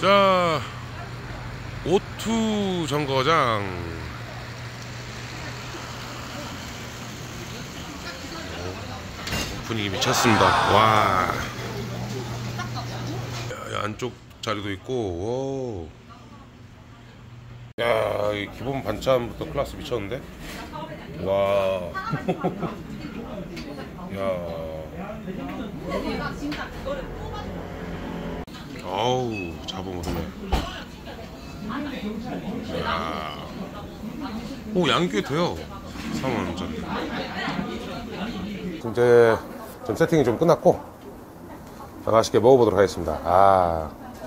자, O2 정거장. 분위기 미쳤습니다. 와. 야, 안쪽 자리도 있고. 오. 야, 이 기본 반찬부터 클래스 미쳤는데? 와. 야. 어우, 잡아먹네. 야. 오, 양이 꽤 돼요. 4만원짜리. 이제 좀 세팅이 좀 끝났고 맛있게 먹어보도록 하겠습니다. 아.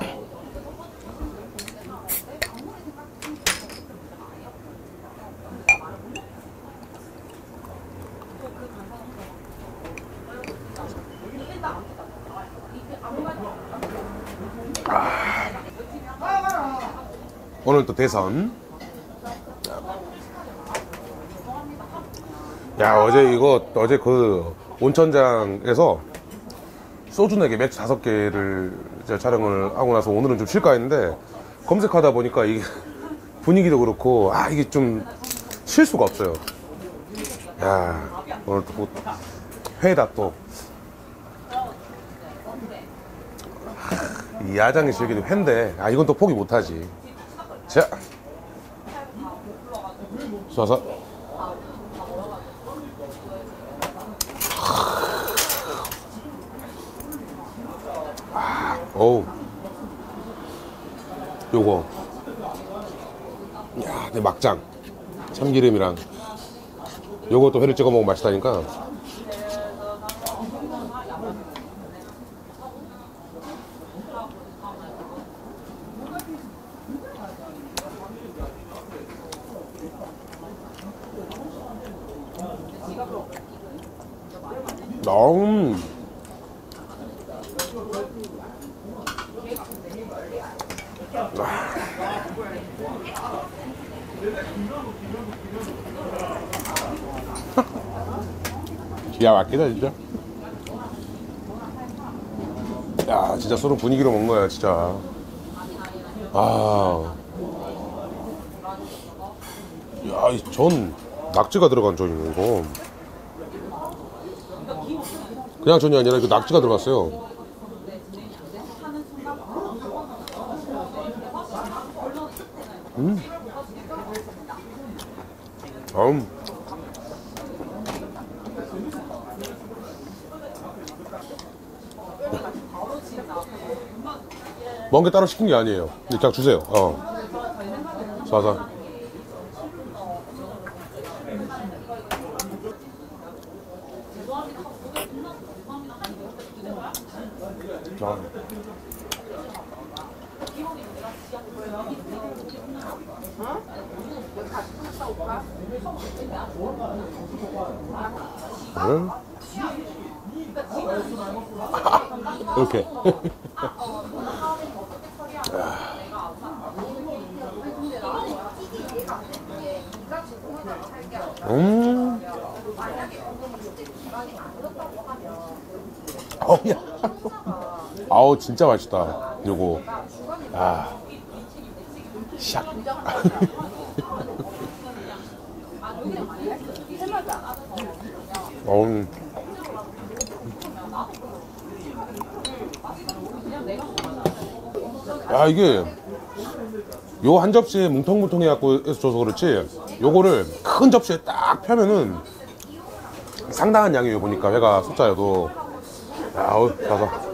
오늘 또 대선. 야, 어제 그 온천장에서 소주 4개, 맥주 5개를 촬영을 하고 나서 오늘은 좀 쉴까 했는데 검색하다 보니까 이게 분위기도 그렇고 이게 좀 쉴 수가 없어요. 야, 오늘 또 회다 또. 이 야장에 즐기는 회인데 이건 또 포기 못하지. 자, 쏴서. 어우, 요거, 야, 내 막장 참기름이랑 요거 또 회를 찍어 먹으면 맛있다니까. 기가 막히다 진짜. 야, 진짜 술은 분위기로 먹는 거야 진짜. 야, 이 전 낙지가 들어간 전이네 이거. 그냥 전이 아니라 이거 낙지가 들어갔어요. 먹은 게 따로 시킨 게 아니에요. 그냥 주세요. 쏴서. 이렇게. 야. 아우, 진짜 맛있다 요거. 샥. 야, 이게 요 한 접시에 뭉텅뭉텅 해갖고 줘서 그렇지 요거를 큰 접시에 딱 펴면은 상당한 양이에요. 보니까 회가 숫자여도. 아우, 가서.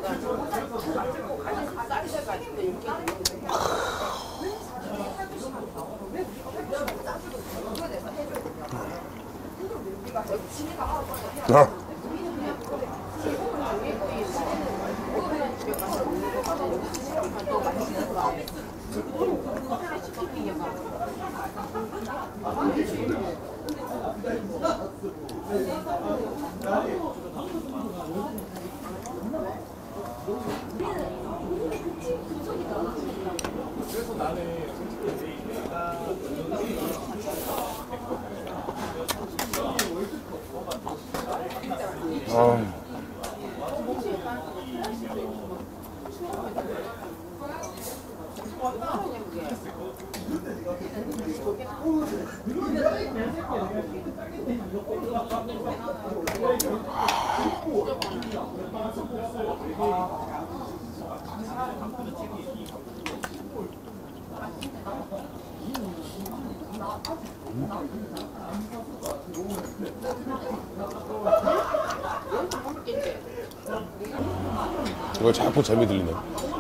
이거 자꾸 재미 들리네.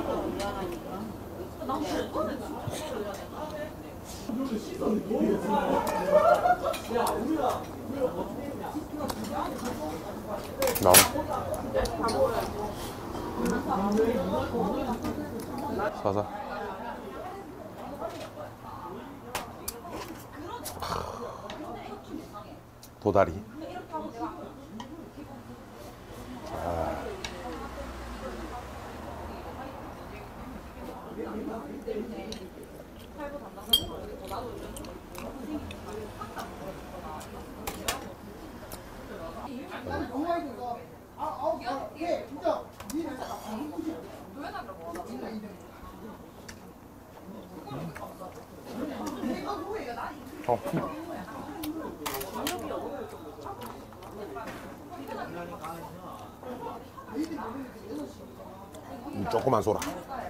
나와. 사사. 도다리. 조그만 소라.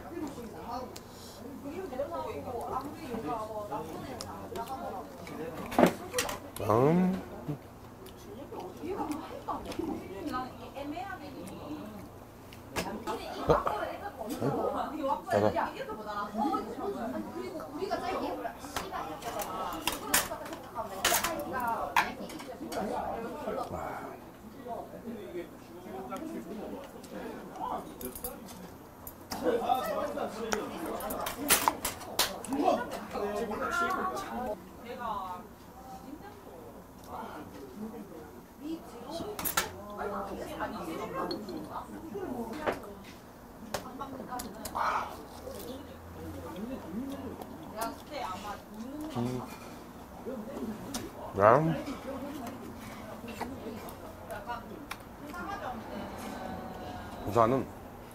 부산은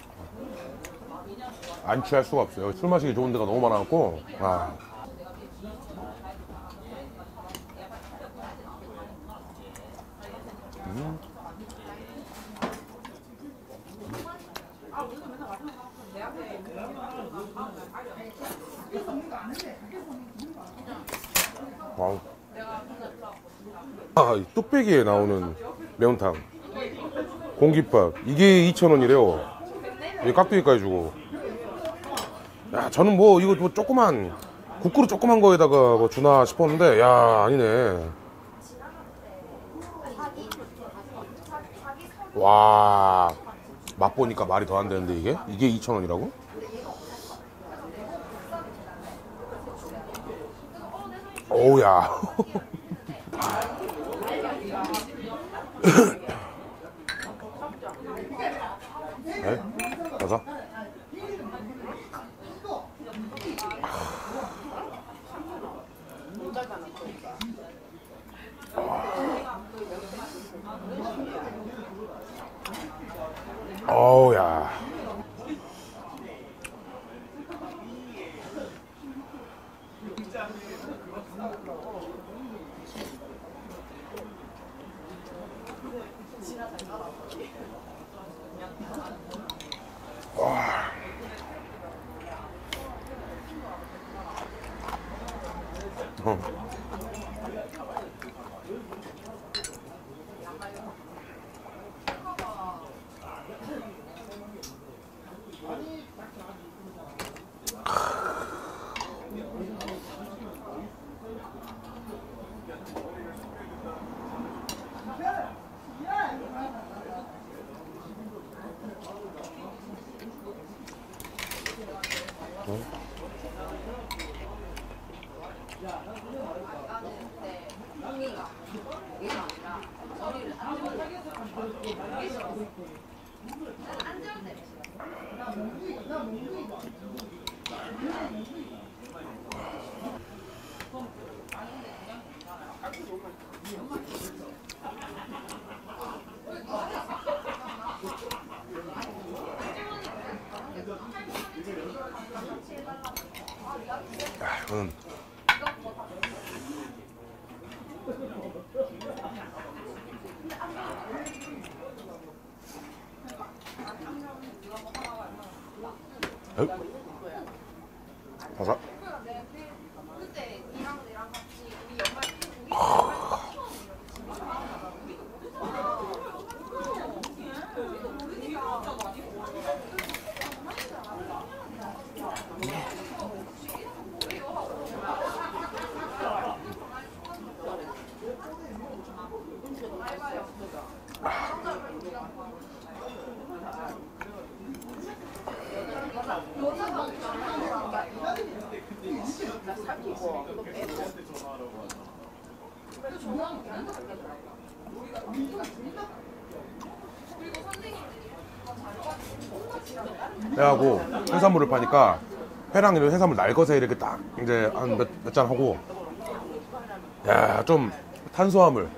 안 취할 수가 없어요. 술 마시기 좋은 데가 너무 많아갖고. 와우. 이 뚝배기에 나오는 매운탕, 공깃밥, 이게 2,000원이래요. 여기 깍두기까지 주고. 야, 저는 뭐 이거 뭐 조그만 국그릇 조그만 거에다가 뭐 주나 싶었는데, 야, 아니네. 와, 맛보니까 말이 더 안 되는데 이게 2,000원이라고? 오우야. 네? 가자. 어우야. 바삭. 회하고 해산물을 파니까 회랑 이런 해산물 날것에 이렇게 딱 이제 한 몇 잔 하고, 야, 좀 탄수화물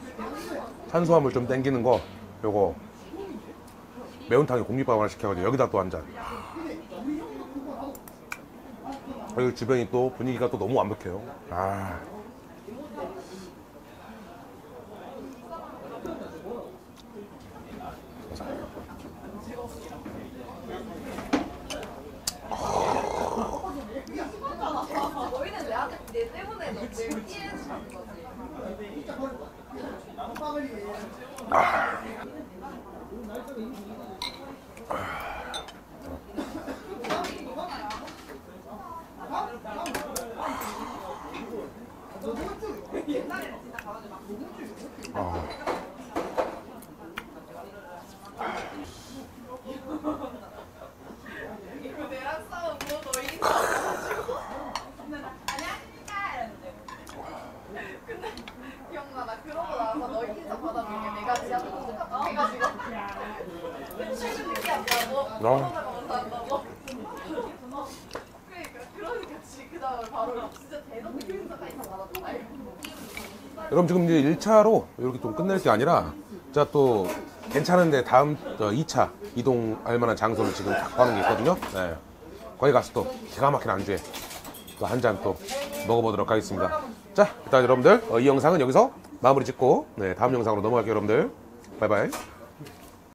좀 땡기는 거 요거 매운탕에 공깃밥 하나 시켜가지고 여기다 또 한 잔. 여기 주변이 또 분위기가 또 너무 완벽해요. 아. 너희는 내 때문에 너 제일 피해서 자는 거지. 이거 내랑 싸우고 너 이기고 아니야? 근데 기억나 나 그러고 나서 너 인사 받아볼게. 내가 진짜 똑똑하다 해가지고 출근 늦게 한다고 코로나가 온다고. 그러니까 그 다음에 바로 진짜 대놓고 인사가 인사 받았다. 여러분 지금 이제 1차로 이렇게 좀 끝낼 게 아니라 제가 또 괜찮은데 다음 2차 이동할 만한 장소를 지금 딱 가는 게 있거든요. 네. 거기 가서 또 기가 막힌 안주에 또 한 잔 또 먹어보도록 하겠습니다. 자, 일단 여러분들 이 영상은 여기서 마무리 짓고, 네, 다음 영상으로 넘어갈게요. 여러분들 바이바이.